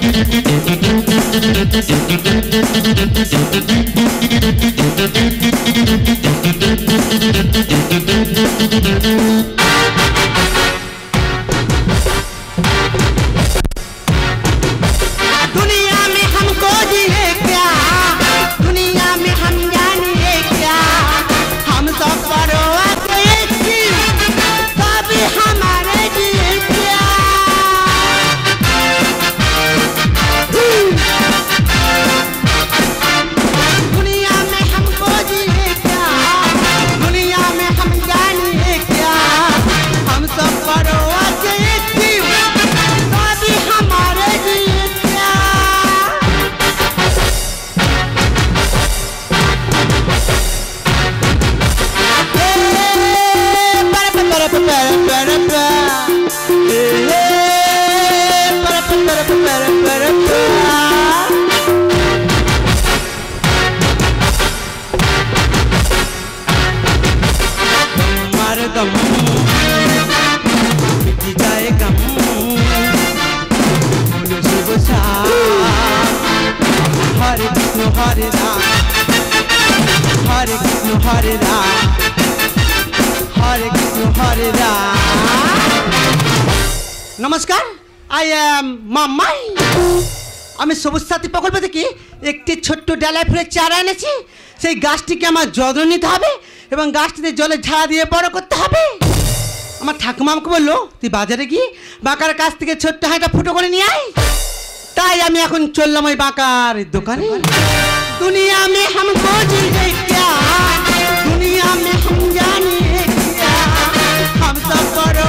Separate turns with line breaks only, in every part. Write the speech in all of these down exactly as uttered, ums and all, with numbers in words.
নমস্কার, I am মাম্মাই। আমি সবুজ সাথী প্রকল্প থেকে একটি ছোট্ট ডালায় ফুলের চারা এনেছি। সেই গাছটিকে আমার যত্ন নিতে হবে এবং গাছটিতে জলে ঝাড়া দিয়ে বড় করতে হবে। আমার ঠাকুমা আমাকে বললো তুই বাজারে গিয়ে বাঁকার কাছ থেকে ছোট্ট হাঁটা ফুটো করে নিয়ে আয়। তাই আমি এখন চললাম ওই বাঁকার দোকানে। দুনিয়া মে হামকো জিয়ে ক্যা, দুনিয়া মে হাম জানে ক্যা, হাম সব বড়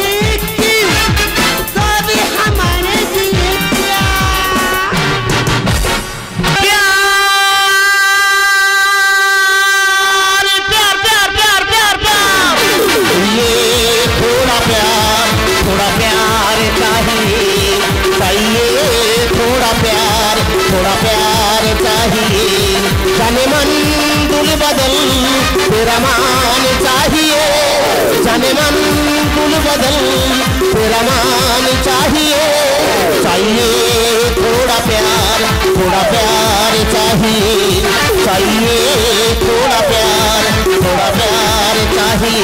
जाने मन दुल बदल तेरा मान चाहिए, जाने मन दुल बदल तेरा मान चाहिए, चाहिए थोड़ा प्यार थोड़ा प्यार चाहिए, चाहिए थोड़ा प्यार थोड़ा प्यार चाहिए।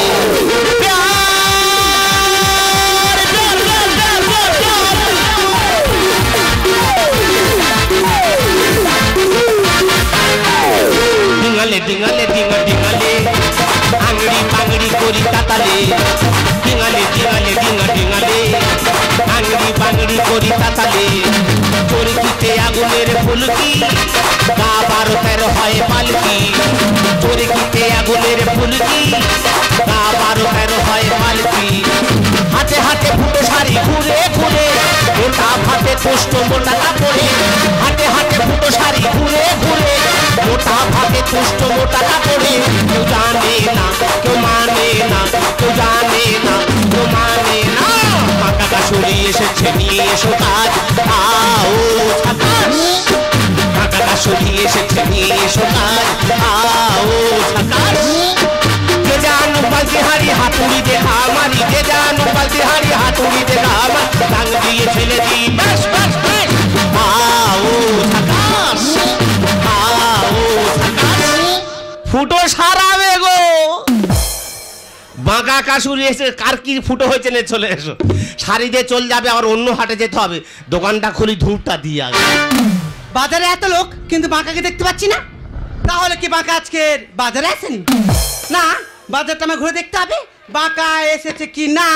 ডিঙালে ডিঙালে ডিঙা ডিঙালে আংড়ি পাংড়ি করি তাতালে, ডিঙালে ডিঙালে ডিঙা ডিঙালে আংড়ি পাংড়ি করি তাতালে, চরকিতে আগুনের ফুলকি গা বারো তেরো হয় পালকি, চরকিতে আগুনের ফুলকি গা বারো তেরো হয় পালকি, হাতে হাতে ফুটো শাড়ি ঘুরে ঘুরে মোটা ভাতে কষ্ট মোটা কাপড়ে, হাতে হাতে ফুটো শাড়ি ঘুরে ঘুরে মোটা ভাতে কষ্ট মোটা কাপড়ে, কেউ জানে না কেউ মানে না, কেউ জানে না কেউ মানে না, পাকা কাশুরি এসেছে নিয়ে এসো কাজ আও ছাকাস, পাকা কাশুরি এসেছে নিয়ে এসো কাজ আও ছাকাস, যে জানো বালতি হাড়ি হাতুড়ি দেখা মারি, যে জানো বালতি হাড়ি হাতুড়ি দেখা মারি, টাং দিয়ে ফেলে দিই ব্যাস ব্যাস ব্যাস আও ছাকাস আও ছাকাস। ফুটো সারাবে গো, বাঁকা কাশুরি এসে কার কি ফুটো হয়েছে নে চলে এসো, শাড়ি দিয়ে চলে যাবে আবার অন্য হাটে যেতে হবে, দোকানটা খুলি ধূপটা দিয়ে আগে। বাজারে এত লোক কিন্তু বাঁকাকে দেখতে পাচ্ছি না, তাহলে কি বাঁকা আজকের বাজারে আসেনি? না, বাজারটা আমার ঘুরে দেখতে হবে বাঁকা এসেছে কি না।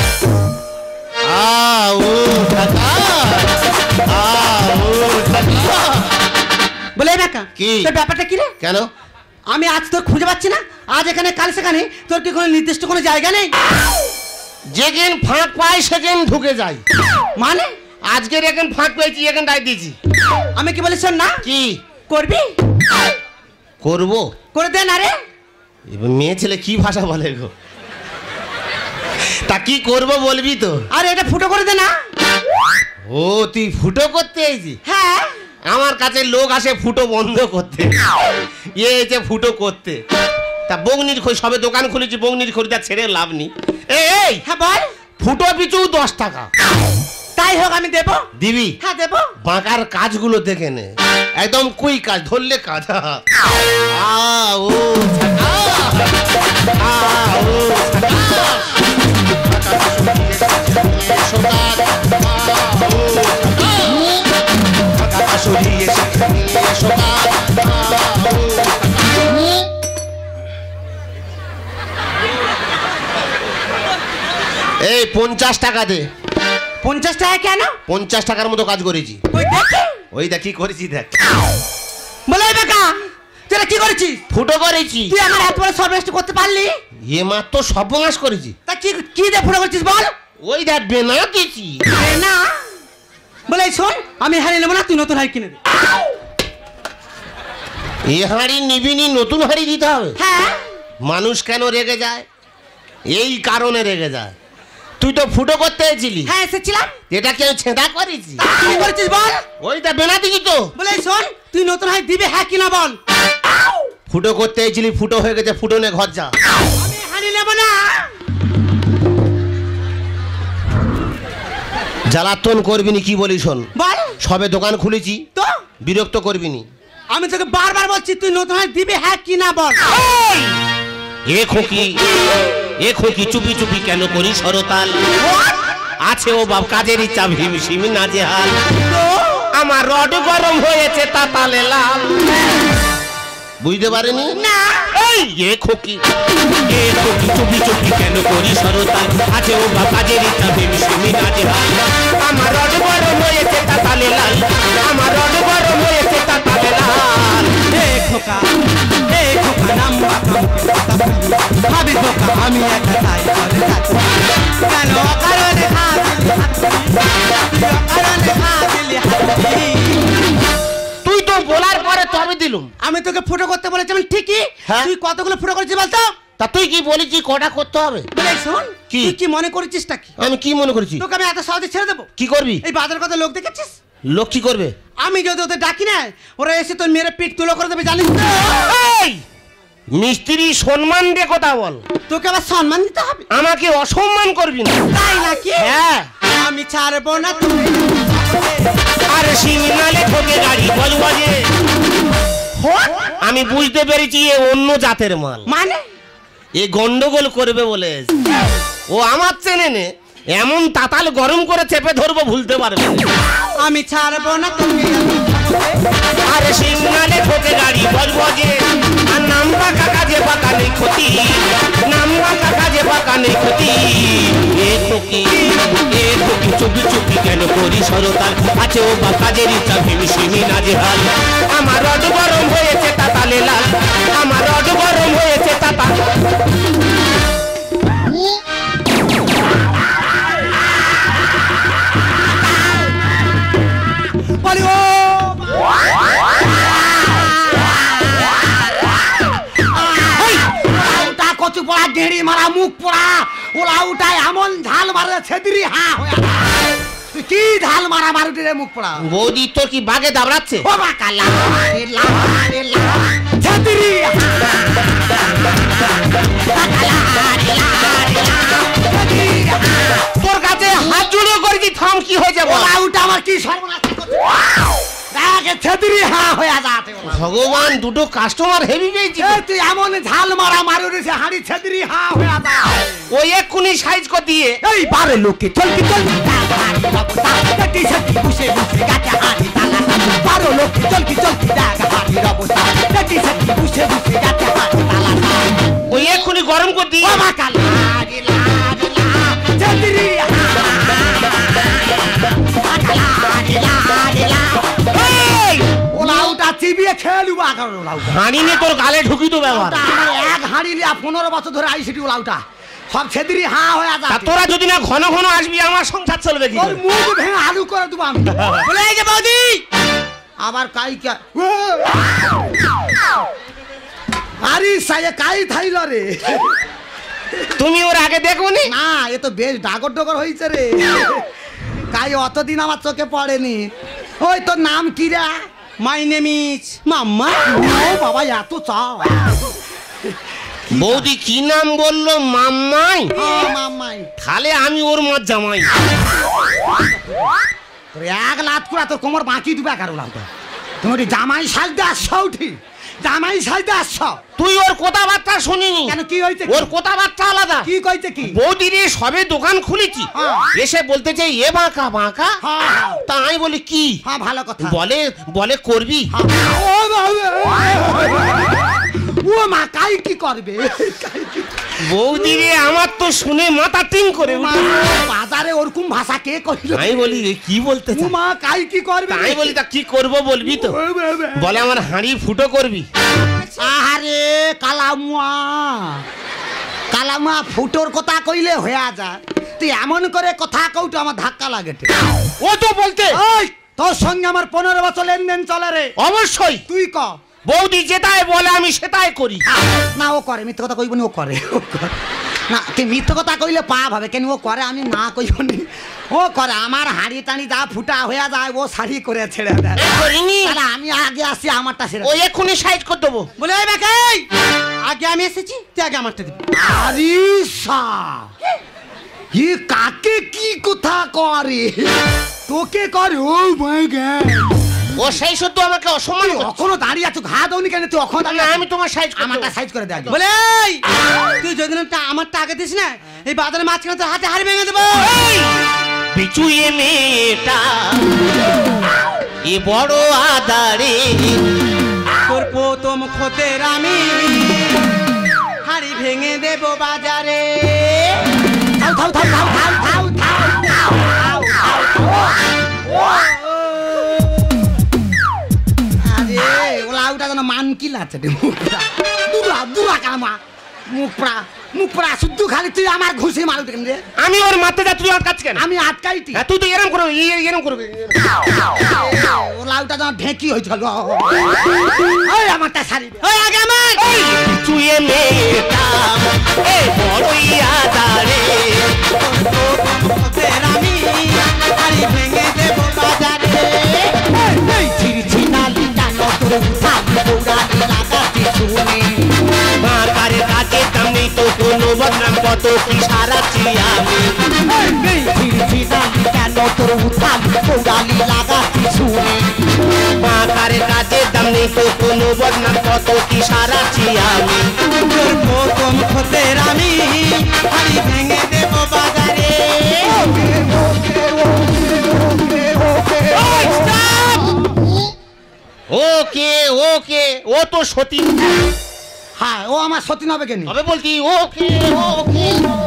বলে বাঁকা কি তোর ব্যাপারটা কি রে? কেন আমি আজ তোর খুঁজে পাচ্ছি না, আজ এখানে কাল সেখানে, তোর কি কোনো নির্দিষ্ট কোনো জায়গা নেই? যেখানে ফাঁক পাই সেখানে ঢুকে যাই। মানে আজকের এখানে ফাঁক পেয়েছি এখানে ডাই দিয়েছি। আমি কি বলিস না? কি করবি? করবো করে দে না রে। মেয়ে ছেলে কি ভাষা বলে গো, তা কি করবো বলবি তো? আরে এটা ফুটো করে দে না। ও তুই ফুটো করতে এসেছি? হ্যাঁ, আমার কাছে লোক আসে ফুটো বন্ধ করতে, এ যে ফুটো করতে। তা বগনির খই সবে দোকান খুলেছি, বগনির খরিদা ছেড়ে লাভ নেই। এই হ্যাঁ বল। ফুটো পিছু দশ টাকা। তাই
যাই হোক আমি দেবো।
দিবি?
হ্যাঁ দেবো।
বাঁকার কাজগুলো দেখে নে, একদম কুই কাজ, ধরলে কাজ। আ ও ছাকা, আ ও ছাকা, এই পঞ্চাশ টাকা দে।
পঞ্চাশ টাকা কেন?
পঞ্চাশ টাকার মতো কাজ করেছি।
ওই দেখে,
ওই দেখ কি করেছি, দেখ।
বলে বেকা তুই কি করেছিস?
ফুটো করেছি।
তুই আমার এত বড় সর্বনাশ করতে পারলি?
এ মাত্র সর্বনাশ করেছি।
তা কি কি দিয়ে ফুটো করেছিস বল?
ওই দেখ বেনা দিয়েছি।
না বলে শোন, আমি হাড়ি নেবো না, তুই নতুন হাড়ি কিনে দে।
এ হাঁড়ি নিবিনি, নতুন হাঁড়ি দিতে হবে?
হ্যাঁ।
মানুষ কেন রেগে যায়? এই কারণে রেগে যায়। তুই তো ফুটো করতে এসেছিলি।
হ্যাঁ এসেছিলাম।
এটা কি আমি ছেঁদা করেছি?
কি করেছিস বল?
ওই দেখ বেনা দিয়েছি তো।
বলে শোন, তুই নতুন হাড়ি দিবে হ্যাঁ কিনা বল?
ফুটো করতে এসেছিলি, ফুটো হয়ে গেছে, ফুটো নে ঘর যা।
আমি হাড়ি নেবো না।
জ্বালাতন করবিনি, কি বলি শোন।
বল।
সবে দোকান খুলেছি
তো
বিরক্ত করবিনি।
আমি তোকে বারবার বলছি তুই নতুন হাড়ি দিবে হ্যাঁ কিনা বল।
এ খোকি, এ খোকি চুপি চুপি কেন করি সরতাল? আছে ও বাপ কাজের ইচ্ছা ভীমসিম নাজেহাল। আমার রড গরম হয়েছে তাতালে লাল।
বুঝতে পারেনি
না।
এই এ খোকি, এ খোকি চুপি চুপি কেন করি সরতাল? আছে ও বাপ কাজের ইচ্ছা ভীমসিম নাজেহাল। আমার রড গরম হয়েছে তাতালে লাল। আমার রড গরম হয়েছে তাতালে লাল।
এ খোকা, এ খোকা নাম ভাবি খোকা আমি একা তাই করে যাচ্ছি। কেন অকারণে হাত অকারণে হাত দিলি হাত।
তুই তো বলার পরে তবে দিলুম।
আমি তোকে ফুটো করতে বলেছিলাম ঠিকই।
হ্যাঁ।
তুই কতগুলো ফুটো করেছিস বলতো?
তা তুই কি বলেছি কটা করতে হবে?
বলে শোন,
কি?
তুই কি মনে করেছিস টা কি?
আমি কি মনে করেছি?
তোকে আমি এত সহজে ছেড়ে দেবো?
কি করবি?
এই বাজার কথা লোক দেখেছিস?
লোক কি করবে?
আমি যদি ওদের ডাকি না, ওরা এসে তোর মেরে পিঠ তুলো করে দেবে, জানিস তো?
এই মিস্ত্রি সম্মান দিয়ে কথা বল।
তোকে আবার সম্মান দিতে হবে।
আমাকে অসম্মান করবি না।
তাই নাকি?
হ্যাঁ।
আমি ছাড়বো না তুমি।
আরে সিগনালে ঠকে গাড়ি বজবজে। আমি বুঝতে পেরেছি এ অন্য জাতের মাল।
মানে
এ গন্ডগোল করবে বলে ও আমার চেনে নে। এমন তাতাল গরম করে চেপে ধরবো ভুলতে পারবে না।
আমি ছাড়বো না তুমি।
আরে সিগনালে ঠকে গাড়ি বজবজে। আর নামবা কাকা যে পাকা নেই ক্ষতি। নামবা কাকা যে পাকা নেই ক্ষতি। এ খোকি, এ খোকি চুপি চুপি কেন করি সরতাল? আছে ও বা কাজের ইচ্ছা ভীমসিমি নাজেহাল। আমার রড গরম হয়েছে তাতালে লাল। আমার রড গরম হয়েছে তাতাল।
বলি ও ওটা কচু পড়া গেড়ি মারা মুখ পড়া ওলা উঠায় এমন ঝাল মারে ছেদিরি হা হয়ে তুই কি ঝাল মারা মারুটি রে মুখ পড়া।
বৌদি তোর কি বাগে দাবড়াচ্ছে?
ও বাকা লা রে লা রে লা ছেদিরি
তোর কাছে হাত জুড়ে করেছি, থাম কি হয়েছে বল?
ওলা উঠা আমার কি সর্বনাশ করছে। দেখে ছেদিরি হা হয়ে যাতে।
ভগবান, দুটো কাস্টমার হেভি পেয়েছি।
তুই এমন ঝাল মারা মারুটি সে হাড়ি ছেদিরি হা হয়ে যা।
ওই এক্ষুনি সাইজ করে দিয়ে
এই বারে লোকে চলকি চলকি কাটি সত্যি বুঝে বুঝে গাছে হাড়ি তালা বারো লোকে চলকি চলকি জায়গা হাড়ির অবস্থা কাটি সত্যি বুঝে বুঝে গাছে হাড়ি তালা
ওই এক্ষুনি গরম করে দিয়ে।
ও বাকা লাগি লাগি লাগি চন্দ্রি ওলাউটা চিবিয়ে খেয়ে নিবো আকার ওলাউটা।
হাঁড়ি নিয়ে তোর গালে ঢুকি তো ব্যবহার।
আমার এক হাড়ি লিয়া পনেরো বছর ধরে আইসিটি ওলাউটা সব ছেদিরি হা হয়ে
তা
যাচ্ছে।
তোরা যদি না ঘন ঘন আসবি আমার সংসার চলবে কি
ওর
করে?
মুখ ভেঙে আলু করে দেবো আমি। বলে এই যে বৌদি আবার কাই কা আরে সাইয়ে কাই থাইল রে।
তুমি ওর আগে দেখোনি?
না এ তো বেশ ডাগর ডগর হয়েছে রে। কাই অতদিন আমার চোখে পড়েনি। ওই তোর নাম কি রে? মাই নেম ইজ মাম্মা। ও বাবা এত চাও
বৌদি কি নাম বললো? মাম্মাই?
হ্যাঁ মাম্মাই।
তাহলে আমি ওর মার জামাই।
তোর এক লাত করে তোর কোমর বাঁকি দিবে কারো লাগতো। তুমি ওটি জামাই সাজতে আসছো, উঠি জামাই সাজতে আসছো।
তুই ওর কথাবার্তা শুনিনি
কেন, কি হয়েছে?
ওর কথাবার্তা আলাদা।
কি কইতে কি?
বৌদি রে সবে দোকান খুলেছি,
হ্যাঁ।
এসে বলতে চাই এ বাঁকা বাঁকা।
হ্যাঁ, হ্যাঁ।
তা আমি বলি কি?
হ্যাঁ ভালো কথা।
বলে বলে করবি।
ও ও মা কাই কি করবে? কাই কি?
বৌদি রে আমার তো শুনে মাথা টিং করে
মা,
উঠে।
বাজারে ওরকম ভাষা কে কইল?
আমি বলি এ কি বলতে
ও
চাই?
মা কাই কি করবে?
তা আমি বলি তা কি করব বলবি তো? বলে আমার হাঁড়ি ফুটো করবি।
আহারে কালামুয়া, কালামুয়া ফুটোর কথা কইলে হয়ে যায়। তুই এমন করে কথা কউটো আমার ধাক্কা লাগে।
ও তো বলতে
ওই তোর সঙ্গে আমার পনেরো বছর লেনদেন চলে রে।
অবশ্যই
তুই ক।
বৌদি যেটাই বলে আমি সেটাই করি।
না ও করে, মিথ্যে কথা কইবনি, ও করে ও করে না। কে মিথ্যে কথা কইলে পাপ হবে কেন? ও করে, আমি না কইবনি। ও করে, আমার হাঁড়ি টাড়ি যা ফুটা হয়ে যায় ও শাড়ি করে ছেড়ে দেয়।
করিনি
তাহলে আমি আগে আসি, আমারটা সেরে
ও এক্ষুনি সাইজ করে দেবো।
বলে এই বেকাই আগে আমি এসেছি, তুই আগে আমারটা দিবি। আরিসা ই কাকে কি কথা করে? তোকে করে? ও মাই গড,
ও সেই শুদ্ধ আমাকে অসম্মান করছে।
এখনো দাঁড়িয়ে আছো, ঘা দৌনি কেন? তুই এখন
না, আমি তোমার সাইজ করে
আমারটা
দেবো।
সাইজ করে দে আগে।
বলে এই, তুই যদি না আমারটা আগে দিস না, এই বাজারের মাঝখানে তোর হাতে হাড়ি ভেঙে দেবো।
বিচু এ মেয়েটা এ বড় আদারে,
তোর প্রথম খতের আমি হাড়ি ভেঙে দেবো বাজারে।
থাও থাও থাও থাও থাও থাও থাও থাও আরে ওলা ওটা যেন মানকিল আছে রে। মুখরা দুরা দুরা কামা মুখরা মুখরা শুদ্ধ খালি তুই আমার ঘুষি মারু কেন রে?
আমি ওর মারতে যা, তুই ওর কাছে কেন?
আমি আটকাইতি।
হ্যাঁ, তুই তো এরম করবি, এ- এরম করবি।
ওলা ওটা যেন ঢেঁকি হয়েছিল। ওই আমারটা সারি দে।
ওই আগে আমার
বিচু এ মেয়েটা এ বড়ই আদারে,
খতের আমি হাড়ি ভেঙে দেবো বাজারে।
বাঁকারে কাজে দাম নেই তো কোনো বদনাম কত কি সারাচ্ছি আমি। বাঁকারে কাজে দাম নেই তো কোনো বদনাম কত কি সারাচ্ছি আমি।
তোর প্রথম খতের আমি হাড়ি ভেঙে দেবো বাজারে।
ওকে ওকে, ও তো সতী
হ্যাঁ ও আমার সতীন হবে কেন?
হবে বলতি। ওকে ওকে,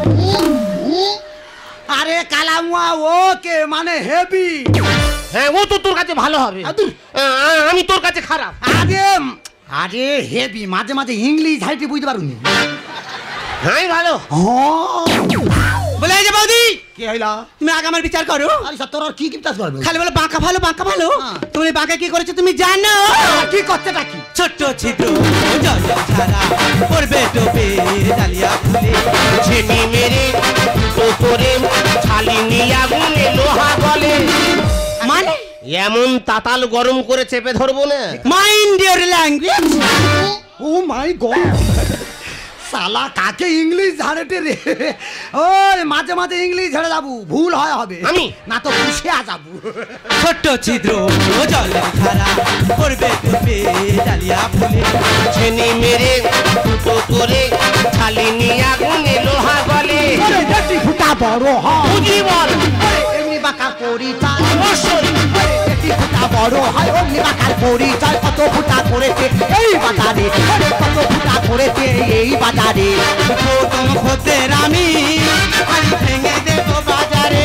আরে কালামুয়া ওকে মানে হেভি।
হ্যাঁ ও তো তোর কাছে ভালো হবে।
আদুর।
আ- আমি তোর কাছে খারাপ।
আরে আরে হেভি মাঝে মাঝে ইংলিশ হাইটে বুঝতে পারুনি।
হ্যাঁ ভালো।
বলে এই যে বৌদি,
কি হইলা?
তুমি আগে আমার বিচার করো।
আরে সব তোর আর কি কিপটাস করবে?
খালি বলে বাঁকা ভালো বাঁকা ভালো।
হ্যাঁ।
তুমি বাঁকা কি করেছো তুমি জানো?
কি করতেটা কি?
ছোট্ট ছিদ্র জল ছাড়া পড়বে টোপে ডালিয়া ফুলে।
ছেনি মেরে তো করে ছালিনি আগুনে লোহা বলে।
মানে
এমন তাতাল গরম করে চেপে ধরবো না।
Mind your language.
Oh my god, সালা কাকে ইংলিশ ঝাড়েটে রে? ওই মাঝে মাঝে ইংলিশ ঝেড়ে যাবো, ভুল হয় হবে
আমি?
না তো খুশিয়া যাবো।
ছোট্ট ছিদ্র জল ছাড়া পড়বে টোপে ডালিয়া ফুলে।
ছেনি মেরে ফুটো করে ছালিনি আগুনে লোহা বলে।
বেটি ফুটা বড় হয়
বুঝি বল।
এমনি বাঁকা পরিচয়,
অবশ্যই।
বেটি ফুটা বড় হয় অমনি বাঁকার পরিচয়। কত ফুটা করেছে এই বাজারে, কত ফুটা করেছে এই বাজারে।
প্রথম খতের আমি হাড়ি ভেঙে দেবো বাজারে।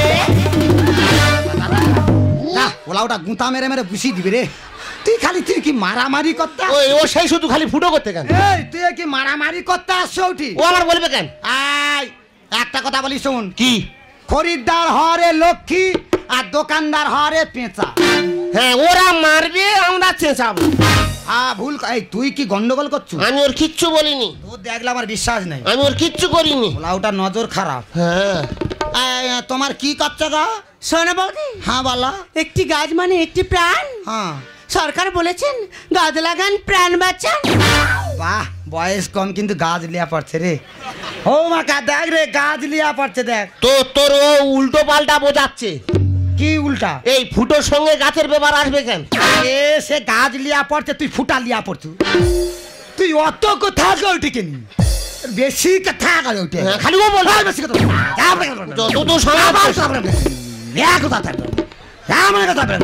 না ওলা ওটা গুঁতা মেরে মেরে বুঝিয়ে দিবে রে। তুই খালি তুই কি মারামারি করতে?
ওই ও সেই শুধু খালি ফুটো করতে কেন?
এই তুই কি মারামারি করতে আসছো? উঠি
ও আমার বলবে কেন?
আয় একটা কথা বলি শোন।
কি?
খরিদ্দার হরে লক্ষ্মী আর দোকানদার হরে পেঁচা।
হ্যাঁ ওরা মারবে, আমরা চেঁচাবো।
আ ভুল ক- এই তুই কি গন্ডগোল করছো?
আমি ওর কিচ্ছু বলিনি।
তোর দেখলে আমার বিশ্বাস নেই।
আমি ওর কিচ্ছু করিনি।
ওলা ওটা নজর খারাপ।
হ্যাঁ
এই, তোমার কি করছে গো?
শোনো বৌদি,
হ্যাঁ বলো।
একটি গাছ মানে একটি প্রাণ।
হ্যাঁ
সরকার বলেছেন গাছ লাগান প্রাণ বাঁচান।
বাহ বয়স কম কিন্তু গাছ লিয়া পড়ছে রে ও মাকা দেখ রে গাছ লিয়া পড়ছে দেখ
তো তোর ও উল্টো পাল্টা বোঝাচ্ছে
কি উল্টা
এই ফুটোর সঙ্গে গাছের ব্যাপার আসবে কেন
এ সে গাছ লিয়া পড়ছে তুই ফুটা লিয়া পড়ছু তুই অত কথা ওঠে কেন বেশি কথা গেল ওঠে
খালি ও বল
বেশি কথা
যত তো সমাজ
কথা কথা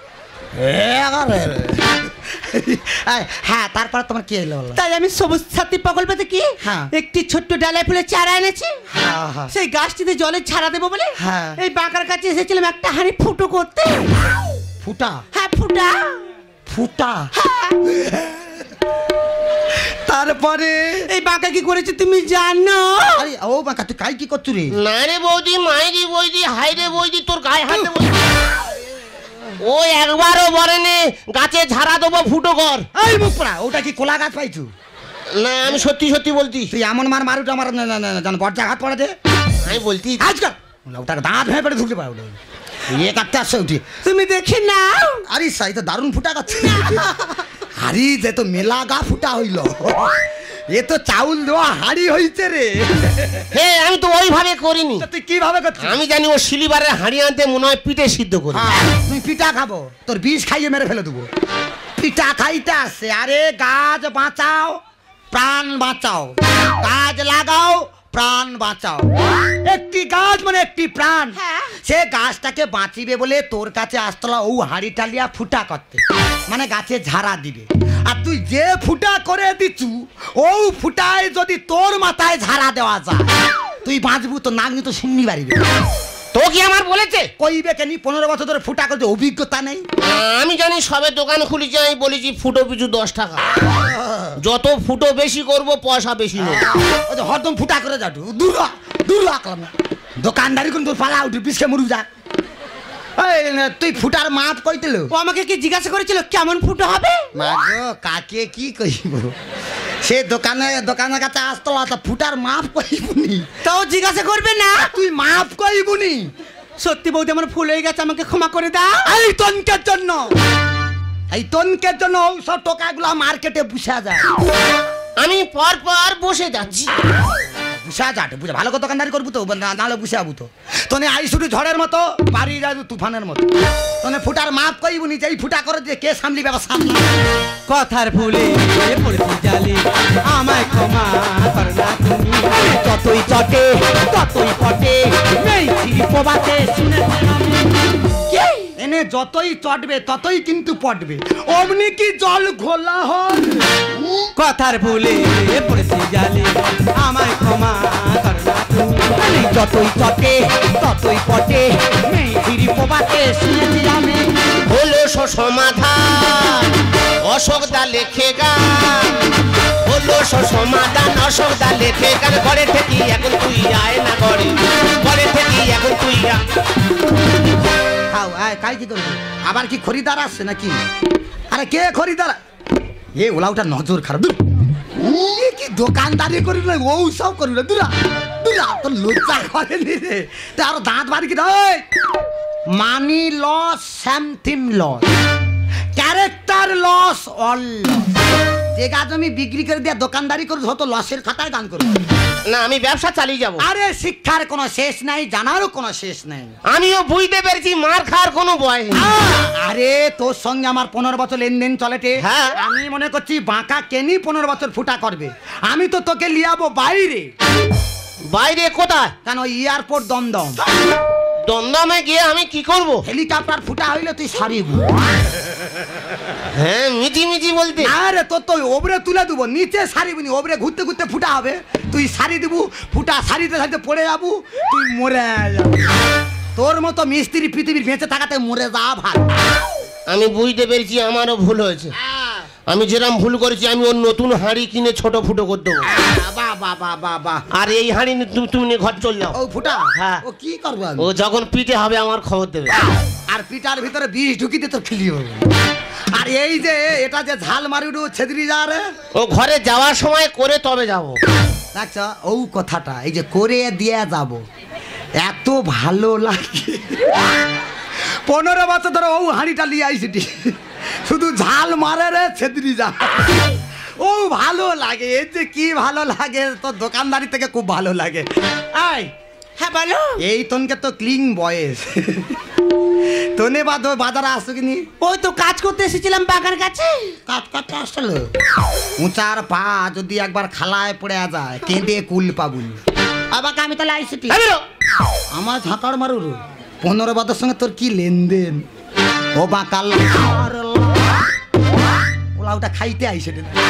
হ্যাঁ তারপর তোমার কি এলো
তাই আমি সবুজ সাথী প্রকল্প থেকে
হ্যাঁ।
একটি ছোট্ট ডালায় ফুলের চারা এনেছি
হ্যাঁ, হ্যাঁ।
সেই গাছটিতে জলে ছাড়া দেবো বলে
হ্যাঁ।
এই বাঁকার কাছে এসেছিলাম একটা হাঁড়ি ফুটো করতে
ফুটা
হ্যাঁ ফুটা
ফুটা তারপরে
এই বাঁকা কি করেছে তুমি জানো
আরে ও বাঁকা তুই কাই কি করছু রে
না রে বৌদি মাইরি বৌদি হাই রে বৌদি তোর গায়ে হাতে ও একবারও বলেনি গাছে ঝাড়া দেবো ফুটো কর
এই মুখ পড়া ওটা কি কোলা গাছ পাইছু
না আমি সত্যি সত্যি বলতি
তুই এমন মার মারুটা আমার জান বর্জা হাত পড়া দে
আমি বলতি
আজকাল ওটার দাঁত ভেঙে পড়ে ঢুকতে পারে ওটা এ কাটতে আসছে উঠি
তুমি দেখে নাও
আরে সাই তো দারুণ ফুটা গাছে হাড়ি যে তো মেলা গা ফুটা হইল এ তো চাউল দেওয়া হাড়ি হইছে রে
হে আমি তো ওইভাবে করিনি
তুই কিভাবে করছিস
আমি জানি ও শিলিবারের হাঁড়ি আনতে মনে হয় পিঠে সিদ্ধ করি
তুই পিঠা খাবো তোর বিষ খাইয়ে মেরে ফেলে দেবো পিঠা খাইতে আসছে আরে গাছ বাঁচাও প্রাণ বাঁচাও গাছ লাগাও প্রাণ বাঁচাও একটি গাছ মানে একটি প্রাণ সে গাছটাকে বাঁচিবে বলে তোর কাছে আসতলা ও হাড়ি টালিয়া ফুটা করতে মানে গাছে ঝাড়া দিবে আর তুই যে ফুটা করে দিচ্ছু ও ফুটায় যদি তোর মাথায় ঝাড়া দেওয়া যায় তুই বাঁচবু তো নাগনি তো সিন্নি বাড়িবে
তো কি আমার বলেছে
কইবে কেনি পনেরো বছর ধরে ফুটা করতে অভিজ্ঞতা নেই
আমি জানি সবে দোকান খুলেছি আমি বলেছি ফুটো পিছু দশ টাকা যত ফুটো বেশি করব পয়সা বেশি নেই
ওই যে হরদম ফুটা করে যাটু দূর হ, দূর রাখলাম না দোকানদারি কোন তোর পালা উঠি পিসকে মরু যা এই নে, তুই ফুটার মাপ কইতিল
ও আমাকে কি জিজ্ঞাসা করেছিল কেমন ফুটো হবে
মাগো কাকে কি কইব সে দোকানে দোকানের কাছে আসতলা তো ফুটার মাপ কইবুনি
তাও জিজ্ঞাসা করবে না
তুই মাপ কইবুনি
সত্যি বৌদি আমার ফুল হয়ে গেছে আমাকে ক্ষমা করে দাও
এই তনকের জন্য এই তনকের জন্য ওসব টোকাগুলা মার্কেটে বুঝা যায়
আমি পর পর বসে যাচ্ছি
বুঝা যাটে বুঝা ভালো করে দোকানদারি করবো তো না- নাহলে বুঝে আবু তো তোনে আইসুটি ঝড়ের মতো বাড়ি যাবি তুফানের মতো তোনে ফুটার মাপ কইবুনি যে এই ফুটা করে দিয়ে কে সামলি বাবা সামলি
কথার ভুলে পড়েছি জালি আমায় ক্ষমা কর না তুমি যতই চটে ততই পটে নেই প্রবাতে শুনেছি আমি কে
এনে যতই চটবে ততই কিন্তু পটবে অমনি কি জল ঘোলা হয়
কথার ভুলে পড়েছি জালি আমায় ক্ষমা কর না তুমি যতই চটে ততই পটে নেই ফিরি প্রবাতে শুনেছি আমি
হলো সমাধান অশোক দা লেখে গান হলো সমাধান অশোক দা লেখে গান ঘরে থেকে এখন তুই আয় না ঘরে ঘরে থেকে এখন তুই আয়
খাও আয় কাই কি করবি আবার কি খরিদার আসছে নাকি আরে কে খরিদার এ ওলাউটা নজর খারাপ দূর এ কি দোকানদারি করি না ও সব করি না দূরা দূরা তোর লজ্জা করে নি রে তে আর দাঁত বাড়ি কি দেয় money loss something loss character loss all যে গাছ আমি বিক্রি করে দিয়ে দোকানদারি করে হতো লসের খাতায় দান করবো
না আমি ব্যবসা চালিয়ে যাব
আরে শিক্ষার কোনো শেষ নাই জানারও কোনো শেষ নাই
আমিও বুঝতে পেরেছি মার খাওয়ার কোনো ভয় নেই।
আরে তোর সঙ্গে আমার পনেরো বছর লেনদেন চলেটে
হ্যাঁ।
আমি মনে করছি বাঁকা কেনি পনেরো বছর ফুটা করবে আমি তো তোকে লিয়াবো বাইরে
বাইরে কোথায়
কেন এয়ারপোর্ট দমদম
দমদমে গিয়ে আমি কি করব
হেলিকপ্টার ফুটা হইলে তুই সারিব
হ্যাঁ মিটি মিটি বলতে
আরে তোর তো ওবরে তুলে দেবো নিচে সারিবনি ওবরে ঘুরতে ঘুরতে ফুটা হবে তুই সারি দিবু ফুটা সারিতে সারিতে পড়ে যাবো তুই মরে যাবি তোর মতো মিস্ত্রি পৃথিবীর বেঁচে থাকাতে মরে যা ভাই
আমি বুঝতে পেরেছি আমারও ভুল হয়েছে আমি যেরকম ভুল করেছি আমি ওর নতুন হাঁড়ি কিনে ছোট ফুটো করে দেবো
বাহ বাহ বাহ বাহ বাহ
আর এই হাঁড়ি নিয়ে তুমি তুমি নিয়ে ঘর চল যাও
ও ফুটা
হ্যাঁ।
ও কি করবো আমি
ও যখন পিঠে হবে আমার খবর দেবে
আর পিটার ভিতরে বিষ ঢুকিতে তোর খিলি হবে আর এই যে এটা যে ঝাল মারি উঠু ছেদরি যা রে
ও ঘরে যাওয়ার সময় করে তবে যাব
দেখছ ও কথাটা এই যে করে দিয়ে যাব এত ভালো লাগে পনেরো বছর ধরে ও হাঁড়িটা নিয়ে আইসিটি শুধু ঝাল মারে রে ছেদরি যা
ও ভালো লাগে, এই যে কি ভালো লাগে, তোর দোকানদারি থেকে খুব ভালো লাগে। আয়
হ্যাঁ বলো।
এই তোনকে তো ক্লিং বয়েস তোনে বাদ বাজারে আসো কিনি?
ওই তো কাজ করতে এসেছিলাম বাগান কাছে।
কাজ করতে আসলো? উঁচার পা যদি একবার খালায় পড়ে যায় কেঁদে কুল পাবুল।
আবাকে আমি তাহলে আইসি
আমার ঝাঁকার মারুর পনেরো বাদের সঙ্গে তোর কি লেনদেন? ও বাকাল ওটা খাইতে আইসে।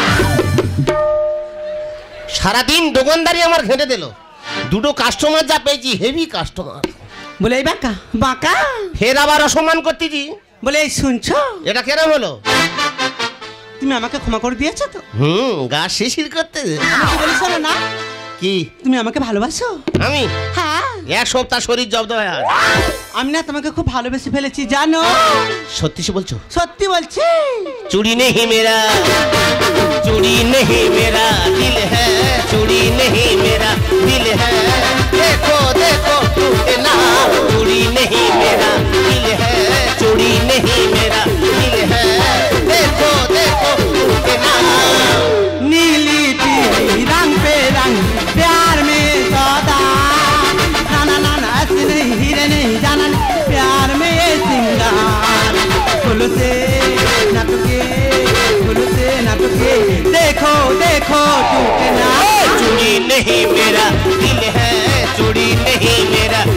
সারাদিন দোকানদারি আমার ঘেঁটে দিল। দুটো কাস্টমার যা পেয়েছি, হেভি কাস্টমার।
বলে এই বাঁকা বাঁকা
ফের আবার অসম্মান করতেছি।
বলে এই শুনছো,
এটা কেরম হলো?
তুমি আমাকে ক্ষমা করে দিয়েছো তো?
হুম, গা শিশির করতে।
আমাকে বলে শোনো না,
কি
তুমি আমাকে ভালোবাসো?
আমি
হ্যাঁ,
এক সপ্তাহ শরীর জব্দ হয়ে আছে।
আমি না তোমাকে খুব ভালোবেসে ফেলেছি জানো।
সত্যি সে বলছো?
সত্যি বলছি।
चूड़ी नहीं मेरा, चूड़ी नहीं मेरा दिल है, चूड़ी नहीं मेरा दिल है, देखो देखो टूटे ना। चूड़ी नहीं मेरा दिल है, चूड़ी नहीं मेरा दिल है, देखो देखो टूटे ना।
नीली पीली रंग पे रंग प्यार में सौदा, नाना नाना ऐसे नहीं हीरे नहीं जाना, प्यार में ये सिंगार। फूलों से ना टूटे, फूलों से ना टूटे, देखो देखो टूटे ना।
चूड़ी नहीं मेरा दिल है, चूड़ी नहीं मेरा